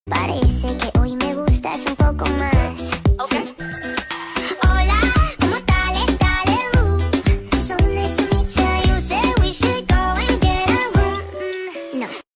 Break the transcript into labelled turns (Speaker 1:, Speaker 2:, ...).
Speaker 1: Parece que hoy me gustas un poco más.
Speaker 2: Okay.
Speaker 1: Hola, ¿cómo tal? So nice to meet you. You said we should go and get a room. No.